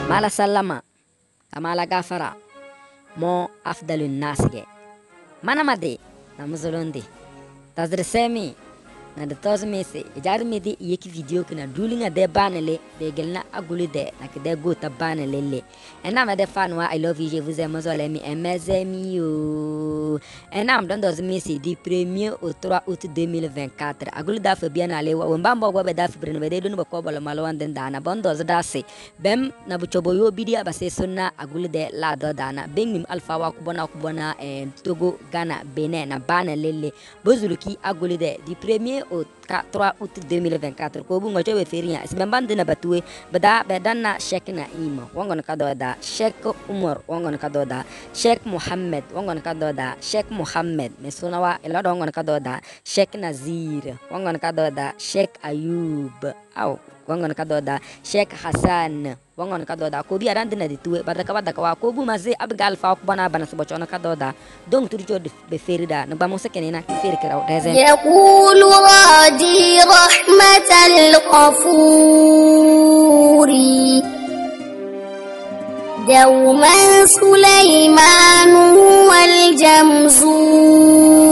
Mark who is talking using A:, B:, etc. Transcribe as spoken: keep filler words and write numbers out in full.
A: mala sallama amala gafara mo afdalun nasge manamade namuzolondi tazrsemi na de tos mese jar medi yeki video kina dulinga de banele de gelna aguli de na de gota banele le ena ma de fanwa I love you je vous aime zo mi mes yo ena am don dos mese du premier au trois août deux mille vingt-quatre aguli da fa bien ale wa mbambo go be da fa brene be de dun ko bolo malo wan den dana bon dos da se bem na bu chobo yo bidia ba se sunna aguli de la do dana bengim alfa wa kubona kubona en Togo Ghana Benin na banele le bozuluki aguli de du premier au trois août deux mille vingt-quatre ko bu ngoto be feriya isbe bande na batue bada bedanna Sheikh Naima wangon ka do da Sheikh Umar wangon ka do da Sheikh Muhammad wangon ka do da Sheikh Muhammad mesunawa ela do wangon ka do da Sheikh Nazir wangon ka do da Sheikh Ayub aw wangon ka do da Sheikh Hassan wangon ka do da ko bi arande na ditue badaka badaka wa ko bu maze abgal fa ko bana bana subo chona ka do da donc turi jo be ferida na ba mo sekene na ki feri karaw dezen
B: يقول راجي رحمة الغفور دوما سليمان والجمزور